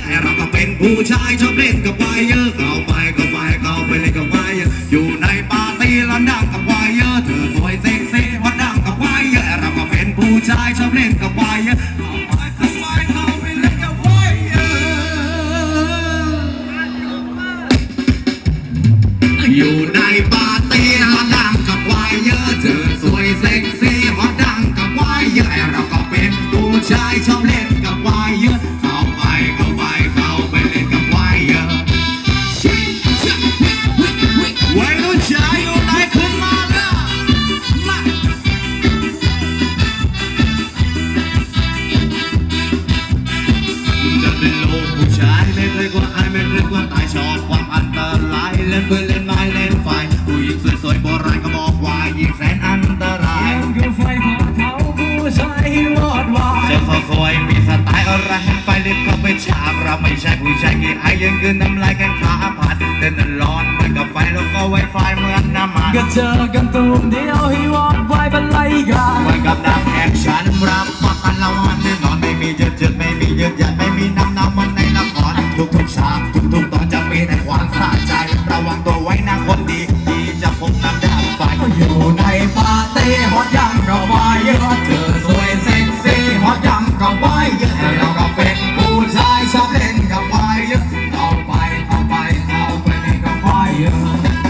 เราก็เป็นผู้ชายชอบเล่นกับควายเยอะเข้าไปเล่นกับควายเยอะอยู่ในปาร์ตี้แล้วนั่งกับควายเยอะเธอสวยเซ็กซี่พอนั่งกับควายเยอะเราก็เป็นผู้ชายชอบเล่นกับควายเยอะเข้าไปเล่นกับควายเยอะอยู่ในปาร์ตี้แล้วนั่งกับควายเยอะเธอสวยเซ็กซี่พอนั่งกับควายเยอะเราก็เป็นผู้ชายชอบเล่นกับควายเยอะเข้าไปเล่นกับควายเยอะวัยรุ่นชายอยู่ไหนขึ้นมาละมาจะเป็นโลกผู้ชายไม่เคยกลัวอายไม่เคยกลัวตายชอบความอันตรายเล่นปืนเล่นไม้เล่นไฟผู้หญิงสวยๆโบราณก็บอกว่ายิงแสนอันตรายยังคือไฟพอเขาผู้ชายรอดวายจะค่อยๆมีสไตล์อะไรไปเล่นก็ไปฉาบเราไม่ใช่ผู้ชายกี่อายยังคือน้ำลายกันขาผัดเต้นร้อนเหมือนกับไฟแล้วก็ไวไฟเหมือนน้ำมันก็เจอกันตูมเดียวให้วอดไว้บรรลัยกันเหมือนกับดังแอคชั่นรับประกันละวันแน่นอนไม่มีเจืดไม่มียืดยันไม่มีน้ำมันในละครทุกฉากทุกตอนจะมีแต่ความสะใจระวังตัวไว้นะคนดีที่จะพบน้ำดาวไฟอยู่ในปาร์ตี้ฮอตยังเราไว้เยอะเธอสวยเซ็กซี่ฮอตยังเราไว้เยอะเราก็เป็นผู้ชายชอบเล่นกับไฟเยอะเข้าไปเล่นกับไฟเยอะ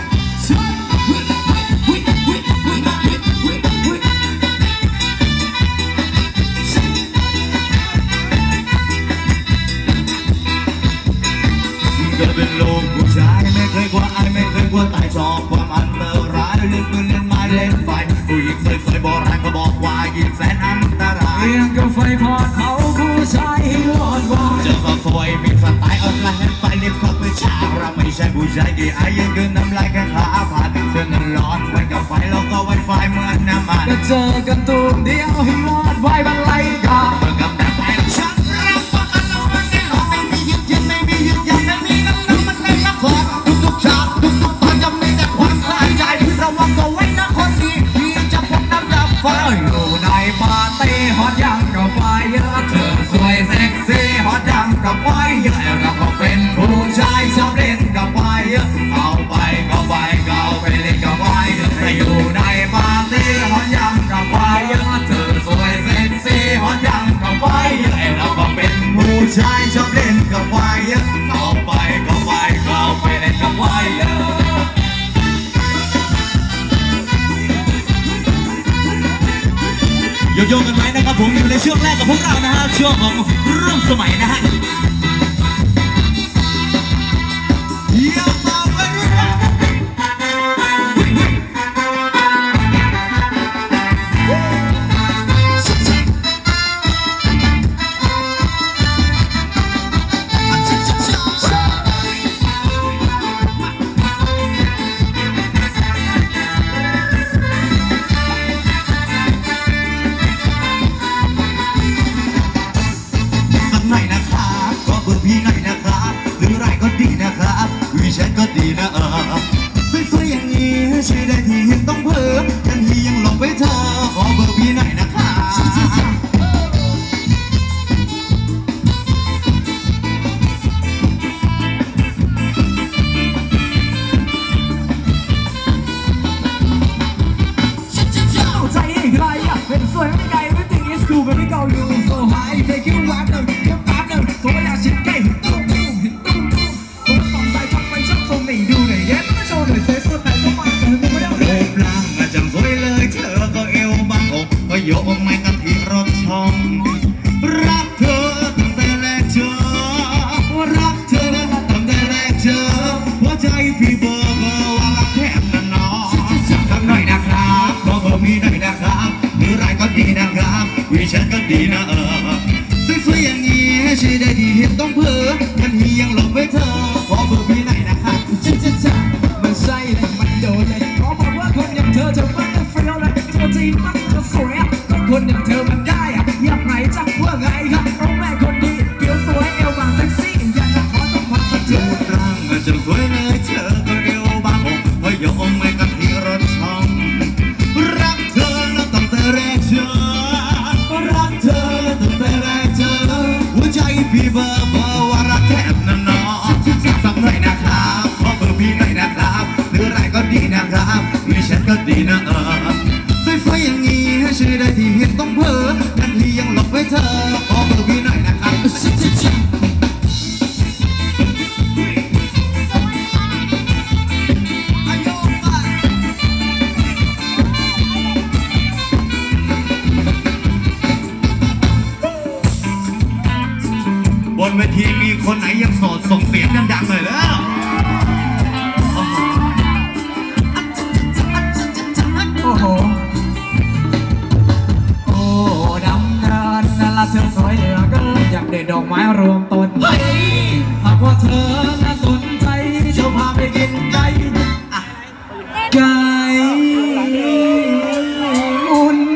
ก็เป็นโลกผู้ชายไม่เคยกลัวอายไม่เคยกลัวตายชอบความอันตรายเล่นปืนเล่นไม้เล่นไฟผู้หญิงสวยๆโบราณก็บอกว่ายิงแสนอันตรายยังก็ไฟพอเขาผู้ชายรอดวายจะก็สวยมีสไตล์อะไรไปเล่นก็ไปฉาบเราไม่ใช่ผู้ชายกี่อายยังคือน้ำลายกันขาผัดเสื้อนั้นร้อนเหมือนกับไฟแล้วก็ไวไฟเหมือนน้ำมันก็เจอกันตูมเดียวให้รอดไว้บรรลัยกันเหมือนกับดังแอคชั่นรับประกันเรามันแน่นอนไม่มียืดยันไม่มีทุกฉากทุกตอนจะมีแต่ความคลายใจระวังตัวไว้นะคนดีที่จะพบน้ำดับไฟอยู่ในปาร์ตี้ฮอตยังกับไฟเยอะเธอสวยเซ็กซี่ฮอตยังกับไฟเยอะเราก็เป็นผู้ชายชอบเล่นกับไฟเยอะเข้าไปเล่นกับไฟเยอะอยู่ในปาร์ตี้ฮอตยังกับไฟเยอะเธอสวยเซ็กซี่ฮอตยังกับไฟเยอะเราก็เป็นผู้ชายชอบเล่นกับไฟเยอะเข้าไปเล่นกับไฟเยอะโยกกันไว้นะครับผมอยู่ในช่วงแรกกับพวกเรานะฮะช่วงของร่วมสมัยนะฮะพี่หน่อยนะครับหรือไรก็ดีนะครับวิชันก็ดีนะสวยๆอย่างนี้ใช่ได้ที่เห็นต้องเพิ่มกันที่ยังหลงไปเธอขอเบอร์พี่หน่อยนะครับใจอีกไรเป็นสวยไม่ไกลไม่ติดอีสคูเป็นไม่เก่าอยู่โซ่หายเทคิววันหนึ่งเก็บแป๊บหนึ่งตัวอยากชิดใกล้ตุ้มคนตอนใจชอบไปชอบทรงหนีดูหน่อยเย็นไม่โชว์หน่อยเซ็ตคนไหนก็มาเจอไม่ได้รูปร่างจังสวยเลยเธอก็เอวบางอกก็โยกไม่กะทิรสช่องรักเธอตั้งแต่แรกเจอรักเธอตั้งแต่แรกเจอหัวใจพี่เบอร์ว่ารักแทบนั่นน้องทำหน่อยนะครับขอเบอร์พี่หน่อยนะครับหรือไรก็ดีนะครับวิชันก็ดีนะสวยๆอย่างนี้ใช่ได้ดีเห็นต้องเพ้อกันที่ยังหลงไปเธอขอเบอร์พี่หน่อยนะครับมันใช่เลยมันโดนเลยขอบอกว่าคนอย่างเธอจะมันจะเฟี้ยวเลยตัวจริงมันจะสวยก็คนอย่างเธอมันได้อยากไหนจังว่าไงครับโอ้แม่คนดีเกี่ยวสวยเอวบางเซ็กซี่อยากจะขอต้องพักมาเจอร่างจังสวยเลยเธอก็เอวบางอกก็โยกไม่กะทิรสช่องรักเธอตั้งแต่แรกเจอรักเธอตั้งแต่แรกเจอหัวใจพี่มีคนไหนยังโสดส่งเสียงดังๆเลยแล้วโอ้โหโอ้ดำเนินละเธอสวยเหลือเกินอยากได้ดอกไม้รวมต้นหากว่าเธอน่าสนใจจะพาไปกินไก่ไก่อุ่น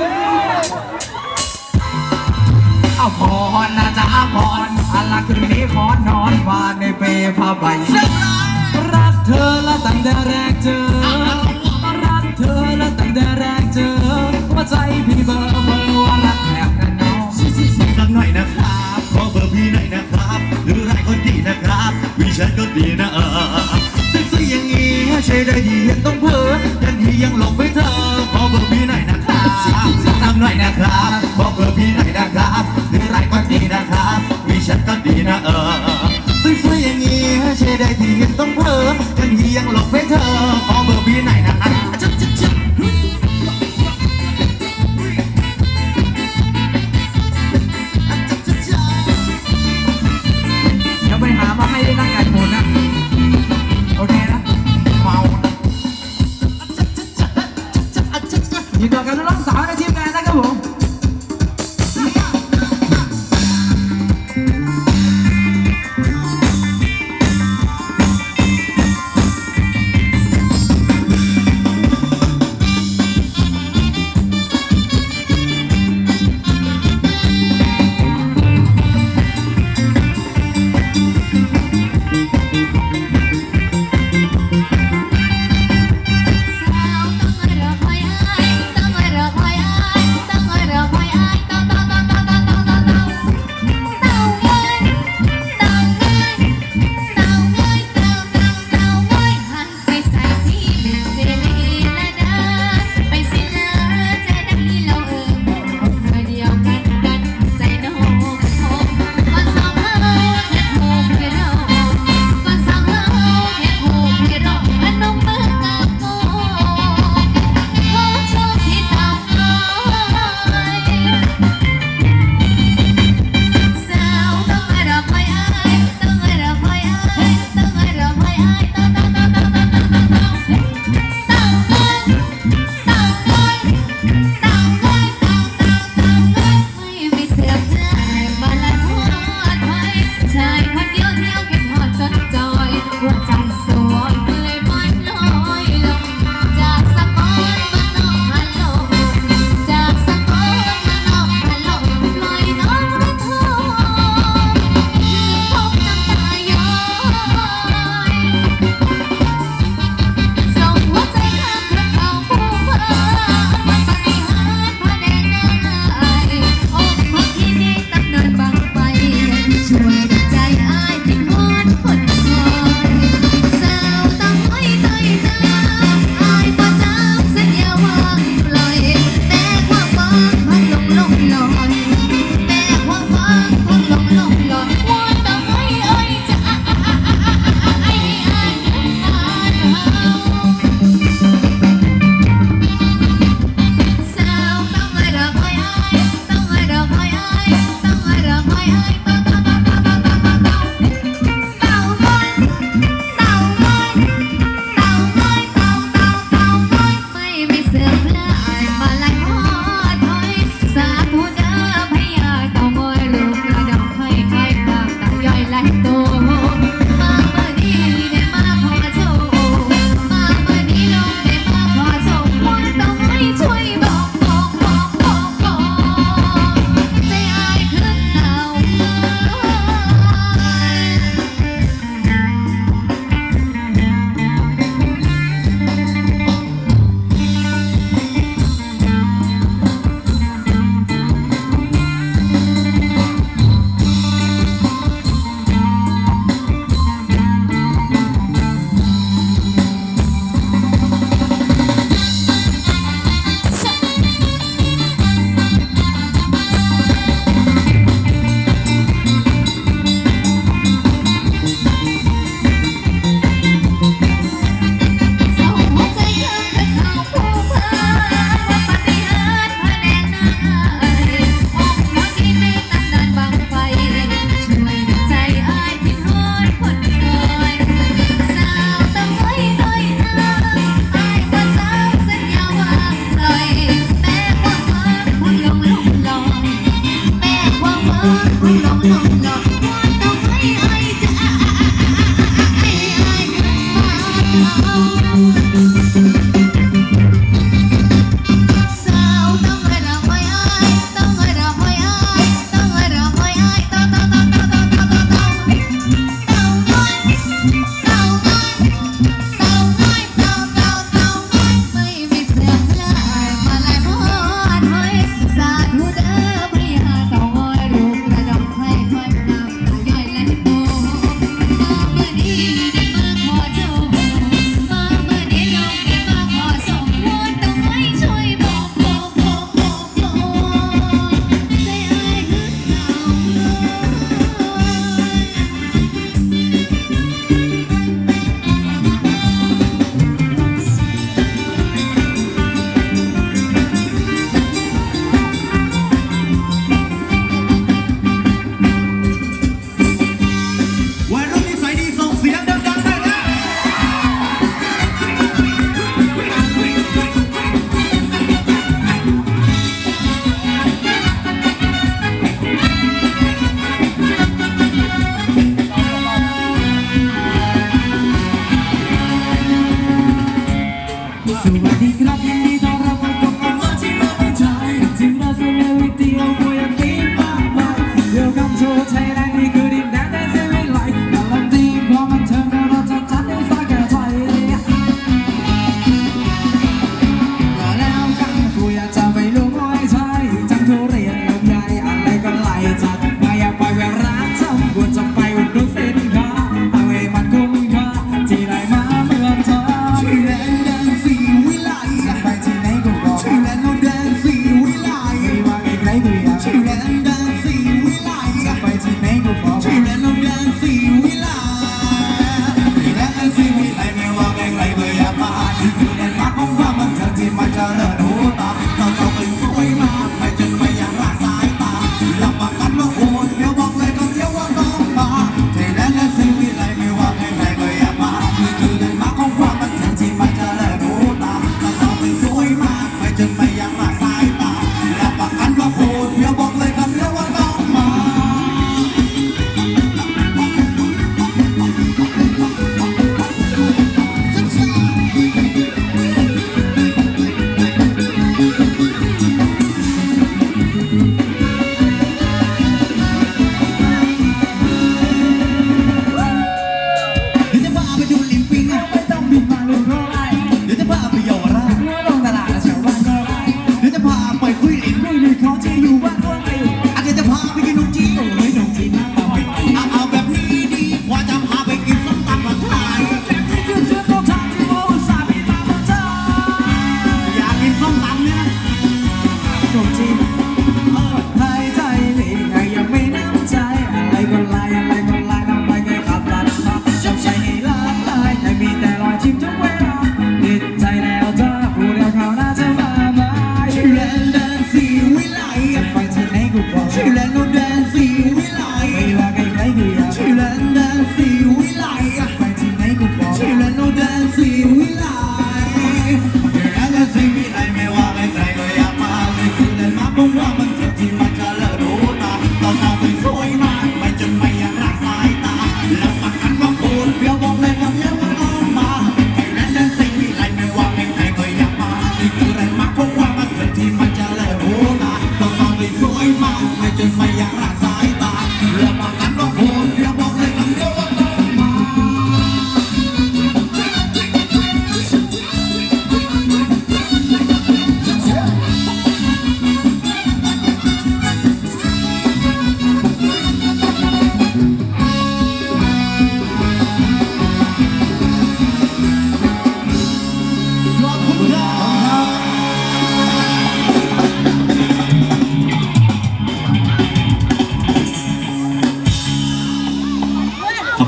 เอาพรนะจ๊ะพรอันละคืนนี้ขอนอนมาในเปผ้าใบรักเธอละตั้งแต่แรกเจอรักเธอละตั้งแต่แรกเจอหัวใจพี่เบอร์ว่ารักแทบกันน้องสักหน่อยนะครับขอเบอร์พี่หน่อยนะครับหรือไรคนดีนะครับวิฉันก็ดีนะสวยๆอย่างงี้ใช่ได้ดียังต้องเพ้อยันทียังหลงไปเธอขอเบอร์พี่หน่อยนะครับสักหน่อยนะครับขอเบอร์พี่หน่อยนะครับหรือไรคนดีนะครับวิฉันก็ดีนะสวยๆอย่างงี้ใช่ได้ดียังต้องเพ้อยันทียังหลงไปเธอขอเบอร์พี่หน่อยนะครับเดี๋ยวไปหามาให้ได้นั่งกันหมดนะโอเคนะเมายินดีกับน้องสาวในทีมงานนะครับผม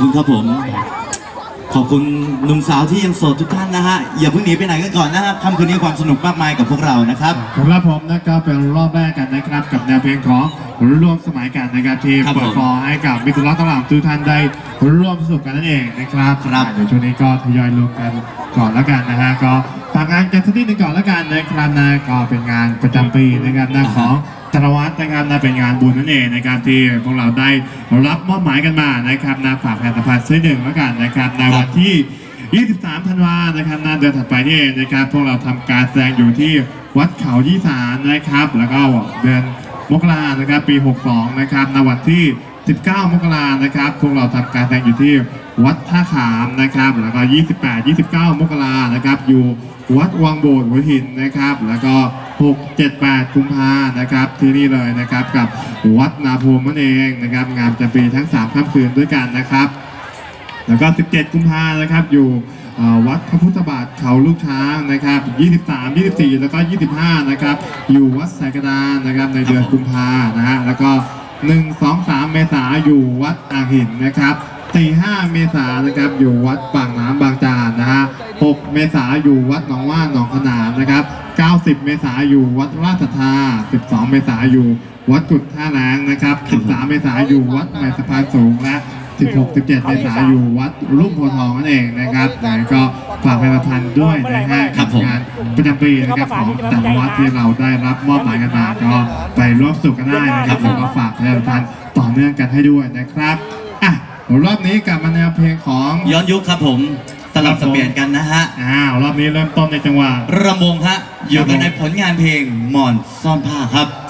คุณครับผม ขอบคุณหนุ่มสาวที่ยังโสดทุกท่านนะฮะอย่าเพิ่งหนีไปไหนกันก่อนนะครับค่ำคืนนี้ความสนุกมากมายกับพวกเรานะครับครับผมนะครับเป็นรอบแรกกันนะครับกับแนวเพลงของร่วมสมัยกันนะครับที่ครับเปิดผมฟอร์ให้กับมิตรรักตลาดทุกท่านได้ร่วมสนุกกันนั่นเองนะครับครับเดี๋ยวช่วงนี้ก็ทยอยลงกันก่อนแล้วกันนะฮะก็ฝากงานกันสักนิดหนึงก่อนแล้วกันนะครับนะก็เป็นงานประจำปีนะครับนะของธนวัฒน์นะครับนะเป็นงานบุญนั่นเองนะครับที่พวกเราได้รับมอบหมายกันมานะครับนะฝากแผนสัมพันธ์สักนิดหนึ่งแล้วกันนะครับในวันที่ 23 ธันวานะครับเดือนถัดไปนี่เองนะครับพวกเราทำการแสดงอยู่ที่วัดเขายี่สานนะครับแล้วก็เดือนมกรานะครับปี 62 นะครับในวันที่ 19 มกรานะครับพวกเราทำการแสดงอยู่ที่วัดท่าขามนะครับแล้วก็ 28 29 มกรานะครับอยู่วัดวังโบสถ์หัวหินนะครับแล้วก็ 6 7 8 กุมภานะครับที่นี่เลยนะครับกับวัดนาภูมินั่นเองนะครับงานประจำปีทั้ง 3 ค่ำคืนด้วยกันนะครับ แล้วก็ 17 กุมภานะครับอยู่วัดพระพุทธบาทเขาลูกช้างนะครับ 23 24 แล้วก็ 25 นะครับอยู่วัดสายกระดานนะครับในเดือนกุมภานะฮะแล้วก็ 1 2 3 เมษายนอยู่วัดอ่างหินนะครับ4-5 เมษายนนะครับอยู่วัดปากน้ำบางจานนะฮะ6 เมษายนอยู่วัดหนองว่าหนองขนามนะครับ90 เมษายนอยู่วัดราชสัทธา12 เมษายนอยู่วัดกุดท่าแรงนะครับ13 เมษายนอยู่วัดใหม่สะพานสูงและ 16-17 เมษายนอยู่วัดรุ่มโพธิ์ทองนั่นเองนะครับแล้วก็ฝากประพันธ์ด้วยนะฮะครักับบ ผมงานประจำปีนะครับของแต่ละวัดที่เราได้รับมอบหมายกันมาก็ไปร่วมสนุกกันได้นะครับแล้วก็ฝากประพันธ์ต่อเนื่องกันให้ด้วยนะครับอ่ะรอบนี้กลับมาแนวเพลงของย้อนยุคครับผมสลับสับเปลี่ยนกันนะฮะรอบนี้เริ่มต้นในจังหวะระมงฮะอยู่กันในผลงานเพลงหมอนซ่อนผ้าครับ